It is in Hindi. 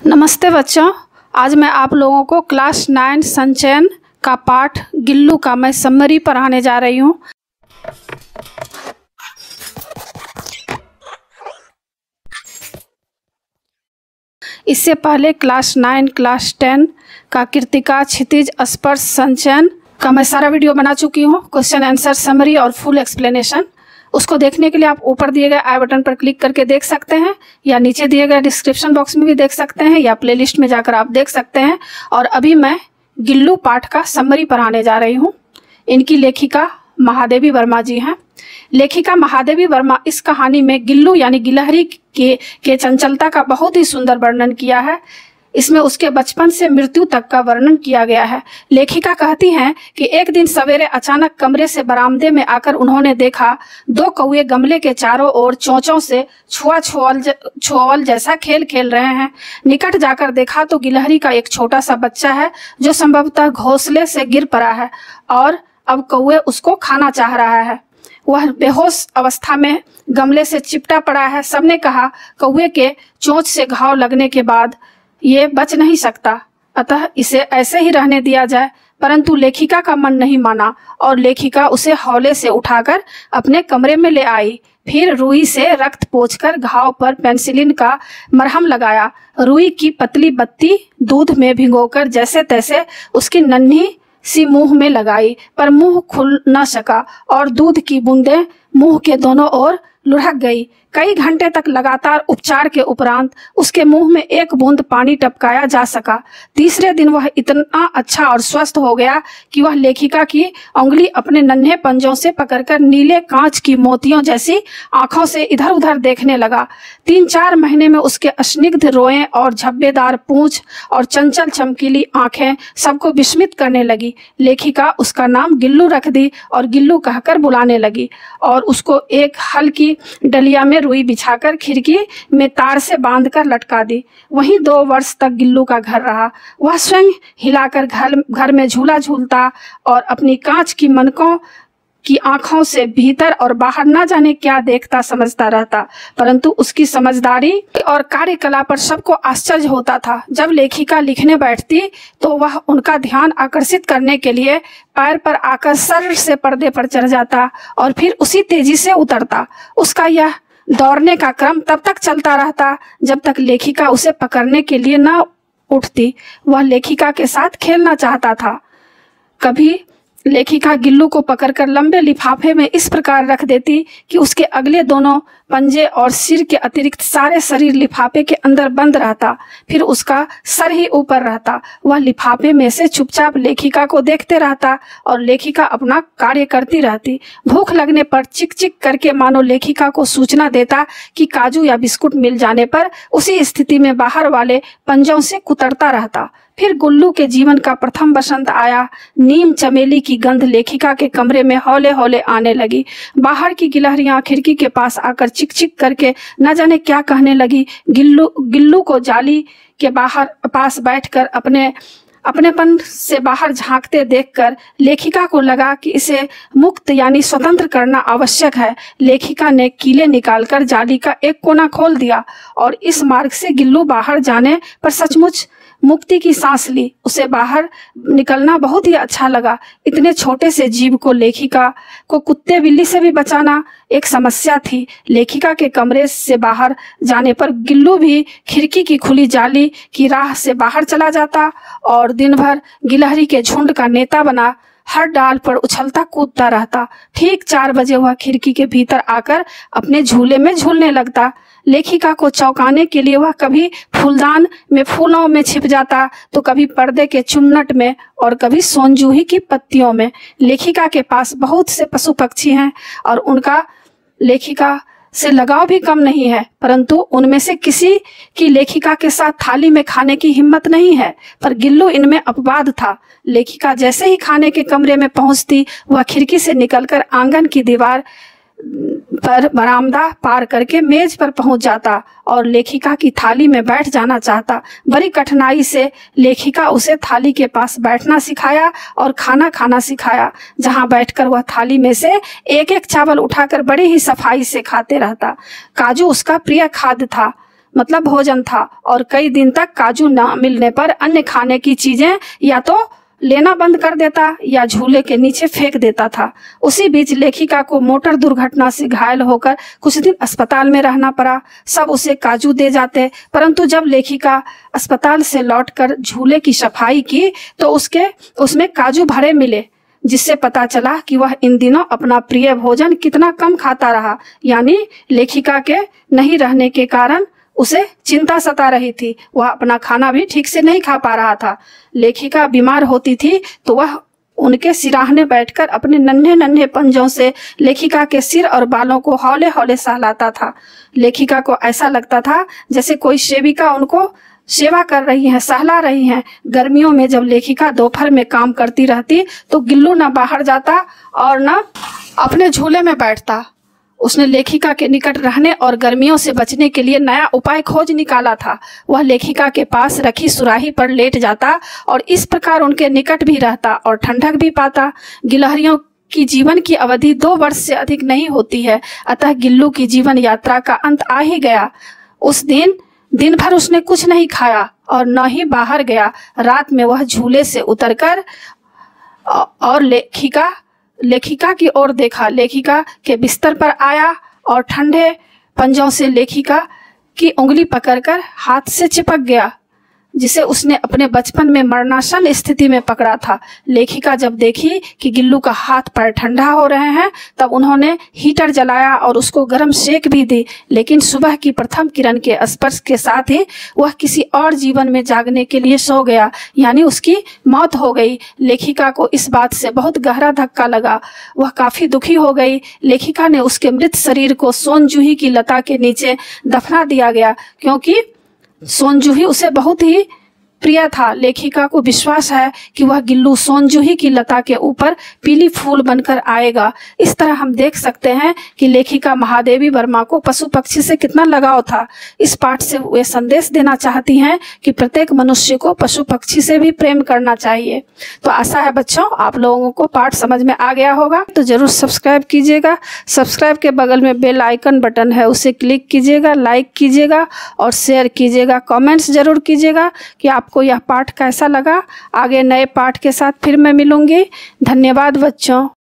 नमस्ते बच्चों, आज मैं आप लोगों को क्लास 9 संचयन का पाठ गिल्लू का मैं समरी पढ़ाने जा रही हूँ। इससे पहले क्लास 9, क्लास 10 का कृतिका, क्षितिज, स्पर्श, संचयन का मैं सारा वीडियो बना चुकी हूँ। क्वेश्चन आंसर, समरी और फुल एक्सप्लेनेशन। उसको देखने के लिए आप ऊपर दिए गए आई बटन पर क्लिक करके देख सकते हैं, या नीचे दिए गए डिस्क्रिप्शन बॉक्स में भी देख सकते हैं, या प्लेलिस्ट में जाकर आप देख सकते हैं। और अभी मैं गिल्लू पाठ का समरी पढ़ाने जा रही हूँ। इनकी लेखिका महादेवी वर्मा जी हैं। लेखिका महादेवी वर्मा इस कहानी में गिल्लू यानी गिलहरी के चंचलता का बहुत ही सुंदर वर्णन किया है। इसमें उसके बचपन से मृत्यु तक का वर्णन किया गया है। लेखिका कहती हैं कि एक दिन सवेरे अचानक कमरे से बरामदे में आकर उन्होंने देखा 2 कौवे गमले के चारों ओर चोंचों से छुआवल जैसा खेल खेल रहे हैं। निकट जाकर देखा तो गिलहरी का एक छोटा सा बच्चा है जो संभवतः घोंसले से गिर पड़ा है और अब कौवे उसको खाना चाह रहा है। वह बेहोश अवस्था में गमले से चिपटा पड़ा है। सबने कहा कौवे के चोंच से घाव लगने के बाद ये बच नहीं सकता, अतः इसे ऐसे ही रहने दिया जाए। परंतु लेखिका का मन नहीं माना और लेखिका उसे हौले से उठाकर अपने कमरे में ले आई। फिर रुई से रक्त पोंछकर घाव पर पेनिसिलिन का मरहम लगाया। रुई की पतली बत्ती दूध में भिगोकर जैसे तैसे उसकी नन्ही सी मुंह में लगाई, पर मुंह खुल न सका और दूध की बूंदें मुंह के दोनों ओर लुढ़क गई। कई घंटे तक लगातार उपचार के उपरांत उसके मुंह में एक बूंद पानी टपकाया जा सका। तीसरे दिन वह इतना अच्छा और स्वस्थ हो गया कि वह लेखिका की उंगली अपने नन्हे पंजों से पकड़कर नीले कांच की मोतियों जैसी आंखों से इधर उधर देखने लगा। 3-4 महीने में उसके स्निग्ध रोएं और झब्बेदार पूंछ और चंचल चमकीली आंखें सबको विस्मित करने लगी। लेखिका उसका नाम गिल्लू रख दी और गिल्लू कहकर बुलाने लगी और उसको एक हल्की डलिया में रुई बिछाकर खिड़की में तार से बांधकर लटका दी। वहीं 2 वर्ष तक गिल्लू का घर रहा। वह स्वयं हिलाकर घर में झूला झूलता और अपनी कांच की मनकों की आंखों से भीतर और बाहर न जाने क्या देखता समझता रहता। परंतु उसकी समझदारी और कार्यकला पर सबको आश्चर्य होता था। जब लेखिका लिखने बैठती तो वह उनका ध्यान आकर्षित करने के लिए पैर पर आकर सर से पर्दे पर चढ़ जाता और फिर उसी तेजी से उतरता। उसका यह दौड़ने का क्रम तब तक चलता रहता जब तक लेखिका उसे पकड़ने के लिए न उठती। वह लेखिका के साथ खेलना चाहता था। कभी लेखिका गिल्लू को पकड़कर लंबे लिफाफे में इस प्रकार रख देती कि उसके अगले दोनों पंजे और सिर के अतिरिक्त सारे शरीर लिफाफे के अंदर बंद रहता। फिर उसका सर ही ऊपर रहता। वह लिफाफे में से चुपचाप लेखिका को देखते रहता और लेखिका अपना कार्य करती रहती। भूख लगने पर चिक चिक करके मानो लेखिका को सूचना देता कि काजू या बिस्कुट मिल जाने पर उसी स्थिति में बाहर वाले पंजों से कुतरता रहता। फिर गुल्लू के जीवन का प्रथम बसंत आया। नीम चमेली की गंध लेखिका के कमरे में हौले हौले आने लगी। बाहर की गिलहरियां खिड़की के पास आकर चिक चिक करके न जाने क्या कहने लगी। गिल्लू को जाली के पास बैठकर अपनेपन से बाहर झांकते देखकर लेखिका को लगा कि इसे मुक्त यानी स्वतंत्र करना आवश्यक है। लेखिका ने कीले निकालकर जाली का एक कोना खोल दिया और इस मार्ग से गिल्लू बाहर जाने पर सचमुच मुक्ति की सांस ली। उसे बाहर निकलना बहुत ही अच्छा लगा। इतने छोटे से जीव को लेखिका को कुत्ते बिल्ली से भी बचाना एक समस्या थी। लेखिका के कमरे से बाहर जाने पर गिल्लू भी खिड़की की खुली जाली की राह से बाहर चला जाता और दिन भर गिलहरी के झुंड का नेता बना हर डाल पर उछलता कूदता रहता। ठीक 4 बजे वह खिड़की के भीतर आकर अपने झूले में झूलने लगता। लेखिका को चौंकाने के लिए वह कभी फूलदान में फूलों में छिप जाता तो कभी पर्दे के चुन्नट में और कभी सोनजूही की पत्तियों में। लेखिका के पास बहुत से पशु पक्षी हैं और उनका लेखिका से लगाव भी कम नहीं है, परंतु उनमें से किसी की लेखिका के साथ थाली में खाने की हिम्मत नहीं है। पर गिल्लू इनमें अपवाद था। लेखिका जैसे ही खाने के कमरे में पहुंचती वह खिड़की से निकलकर आंगन की दीवार पर बरामदा पार करके मेज पर पहुंच जाता और लेखिका की थाली में बैठ जाना चाहता। बड़ी कठिनाई से लेखिका उसे थाली के पास बैठना सिखाया और खाना खाना सिखाया, जहां बैठकर वह थाली में से एक एक चावल उठाकर बड़ी ही सफाई से खाते रहता। काजू उसका प्रिय खाद्य था। मतलब भोजन था, और कई दिन तक काजू न मिलने पर अन्य खाने की चीजें या तो लेना बंद कर देता या झूले के नीचे फेंक देता था। उसी बीच लेखिका को मोटर दुर्घटना से घायल होकर कुछ दिन अस्पताल में रहना पड़ा। सब उसे काजू दे जाते, परंतु जब लेखिका अस्पताल से लौटकर झूले की सफाई की तो उसमें काजू भरे मिले, जिससे पता चला कि वह इन दिनों अपना प्रिय भोजन कितना कम खाता रहा। यानी लेखिका के नहीं रहने के कारण उसे चिंता सता रही थी, वह अपना खाना भी ठीक से नहीं खा पा रहा था। लेखिका बीमार होती थी तो वह उनके सिराहने बैठकर अपने नन्हे नन्हे पंजों से लेखिका के सिर और बालों को हौले हौले सहलाता था। लेखिका को ऐसा लगता था जैसे कोई सेविका उनको सेवा कर रही है, सहला रही हैं। गर्मियों में जब लेखिका दोपहर में काम करती रहती तो गिल्लू न बाहर जाता और न अपने झूले में बैठता। उसने लेखिका के निकट रहने और गर्मियों से बचने के लिए नया उपाय खोज निकाला था। वह लेखिका के पास रखी सुराही पर लेट जाता और इस प्रकार उनके निकट भी रहता और ठंडक भी पाता। गिलहरियों की जीवन की अवधि 2 वर्ष से अधिक नहीं होती है, अतः गिल्लू की जीवन यात्रा का अंत आ ही गया। उस दिन भर उसने कुछ नहीं खाया और न ही बाहर गया। रात में वह झूले से उतरकर और लेखिका की ओर देखा। लेखिका के बिस्तर पर आया और ठंडे पंजों से लेखिका की उंगली पकड़कर हाथ से चिपक गया, जिसे उसने अपने बचपन में मरणासन स्थिति में पकड़ा था। लेखिका जब देखी कि गिल्लू का हाथ पैर ठंडा हो रहे हैं तब उन्होंने हीटर जलाया और उसको गर्म सेक भी दी, लेकिन सुबह की प्रथम किरण के स्पर्श के साथ ही वह किसी और जीवन में जागने के लिए सो गया, यानी उसकी मौत हो गई। लेखिका को इस बात से बहुत गहरा धक्का लगा, वह काफी दुखी हो गई। लेखिका ने उसके मृत शरीर को सोनजूही की लता के नीचे दफना दिया गया, क्योंकि सोनजूही उसे बहुत ही प्रिय था। लेखिका को विश्वास है कि वह गिल्लू सोनजूही की लता के ऊपर पीली फूल बनकर आएगा। इस तरह हम देख सकते हैं कि लेखिका महादेवी वर्मा को पशु पक्षी से कितना लगाव था। इस पाठ से वे संदेश देना चाहती हैं कि प्रत्येक मनुष्य को पशु पक्षी से भी प्रेम करना चाहिए। तो आशा है बच्चों आप लोगों को पाठ समझ में आ गया होगा, तो जरूर सब्सक्राइब कीजिएगा। सब्सक्राइब के बगल में बेल आइकन बटन है, उसे क्लिक कीजिएगा, लाइक कीजिएगा और शेयर कीजिएगा। कमेंट्स जरूर कीजिएगा कि आपको यह पाठ कैसा लगा। आगे नए पाठ के साथ फिर मैं मिलूंगी। धन्यवाद बच्चों।